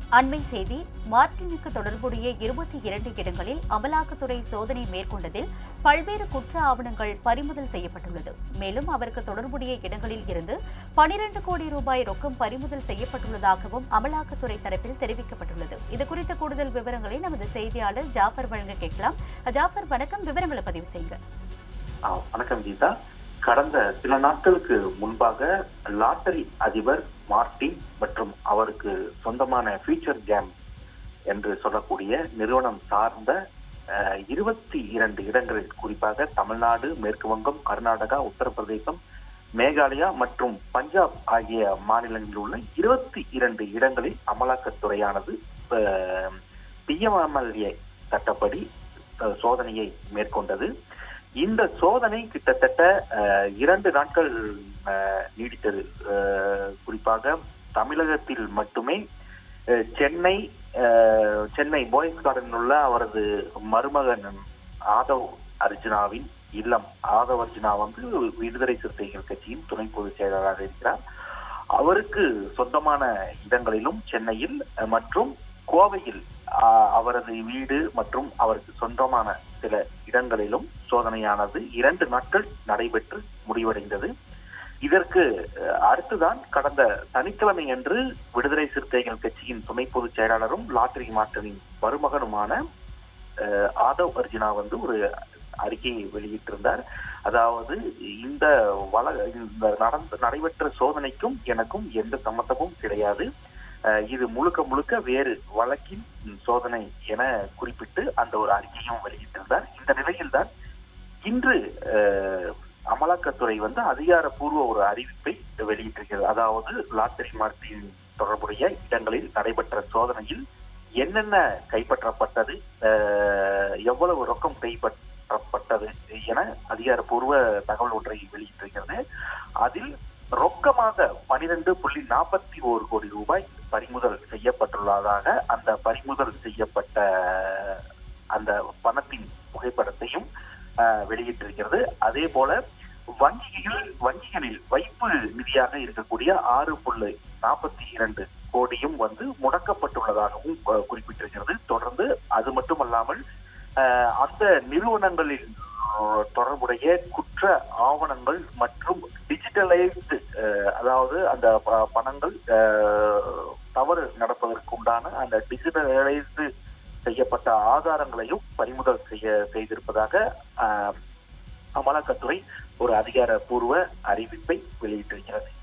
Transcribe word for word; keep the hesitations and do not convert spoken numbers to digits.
அண்மை செய்தி. மார்டினுக்கு தொடர்புடைய இருபத்தி இரண்டு இடங்களில் அமலாக்கத்துறை சோதனை மேற்கொண்டதில் பல்வேறு குற்ற ஆவணங்கள் பறிமுதல் செய்யப்பட்டுள்ளது. மேலும் அவருக்கு தொடர்புடைய இடங்களில் இருந்து பனிரண்டு கோடி ரூபாய் ரொக்கம் பறிமுதல் செய்யப்பட்டுள்ளதாகவும் அமலாக்கத்துறை தரப்பில் தெரிவிக்கப்பட்டுள்ளது. இதுகுறித்த கூடுதல் விவரங்களை நமது செய்தியாளர் ஜாஃபர் வழங்க கேட்கலாம். ஜாஃபர், வணக்கம். விவரங்களை பதிவு செய்யுங்க. வணக்கம் கீதா. கடந்த சில நாட்களுக்கு முன்பாக லாட்டரி அதிபர் மார்டின் மற்றும் அவருக்கு சொந்தமான ஃபியூச்சர் கேம் என்று சொல்லக்கூடிய நிறுவனம் சார்ந்த இருபத்தி இரண்டு இடங்களில், குறிப்பாக தமிழ்நாடு, மேற்கு வங்கம், கர்நாடகா, உத்தரப்பிரதேசம், மேகாலயா மற்றும் பஞ்சாப் ஆகிய மாநிலங்களில் உள்ள இருபத்தி இரண்டு இடங்களில் அமலாக்கத்துறையானது பிஎம்எல்ஏ சட்டப்படி சோதனையை மேற்கொண்டது. இந்த சோதனை கிட்டத்தட்ட இரண்டு நாட்கள் நீடித்தது. குறிப்பாக தமிழகத்தில் மட்டுமே சென்னை சென்னை பாய்ஸ் கார்டனில் உள்ள அவரது மருமகன் ஆதவ் அர்ஜுனாவின் இல்லம். ஆதவ் அர்ஜுனா வந்து விடுதலை சிறுத்தைகள் கட்சியின் துணை பொதுச் செயலாளராக இருக்கிறார். அவருக்கு சொந்தமான இடங்களிலும் சென்னையில் மற்றும் கோவையில் அவரது வீடு மற்றும் அவருக்கு சொந்தமான சில இடங்களிலும் சோதனையானது இரண்டு நாட்கள் நடைபெற்று முடிவடைந்தது. இதற்கு அடுத்துதான் கடந்த சனிக்கிழமை அன்று விடுதலை சிறுத்தைகள் கட்சியின் துணை பொதுச் செயலாளரும் லாட்டரி மார்டினின் மருமகனுமான ஆதவ் அர்ஜுனா வந்து ஒரு அறிக்கையை வெளியிட்டிருந்தார். அதாவது, இந்த வள இந்த நடந்த நடைபெற்ற சோதனைக்கும் எனக்கும் எந்த சம்மந்தமும் கிடையாது, இது முழுக்க முழுக்க வேறு வழக்கின் சோதனை என குறிப்பிட்டு அந்த ஒரு அறிக்கையும் வெளியிட்டிருந்தார். இந்த நிலையில்தான் இன்று அமலாக்கத்துறை வந்து அதிகாரப்பூர்வ ஒரு அறிவிப்பை வெளியிட்டிருக்கிறது. அதாவது, லாட்டரி மார்டின் தொடர்புடைய இடங்களில் நடைபெற்ற சோதனையில் என்னென்ன கைப்பற்றப்பட்டது, எவ்வளவு ரொக்கம் கைப்பற்றப்பட்டது என அதிகாரப்பூர்வ தகவல் ஒன்றை வெளியிட்டிருக்கிறது. அதில் ரொக்கமாக பனிரெண்டு புள்ளி நாற்பத்தி ஓரு கோடி ரூபாய் பறிமுதல் செய்யப்பட்டுள்ளதாக அந்த பறிமுதல் செய்யப்பட்ட அந்த பணத்தின் புகைப்படத்தையும் வெளியிட்டிருக்கிறது. அதே போல வங்கிகள் வங்கிகளில் வைப்பு நிதியாக இருக்கக்கூடிய ஆறு புள்ளி நாற்பத்தி இரண்டு கோடியும் வந்து முடக்கப்பட்டுள்ளதாகவும் குறிப்பிட்டிருக்கிறது. தொடர்ந்து அது மட்டுமல்லாமல் அந்த நிறுவனங்களில் தொடர்புடைய குற்ற ஆவணங்கள் மற்றும் டிஜிட்டலைஸ்டு, அதாவது அந்த பணங்கள் தவறு நடப்பதற்கு உண்டான அந்த டிஜிட்டலைஸ்டு செய்யப்பட்ட ஆதாரங்களையும் பறிமுதல் செய்ய செய்திருப்பதாக அமலாக்கத்துறை ஒரு அதிகாரப்பூர்வ அறிவிப்பை வெளியிட்டிருக்கிறது.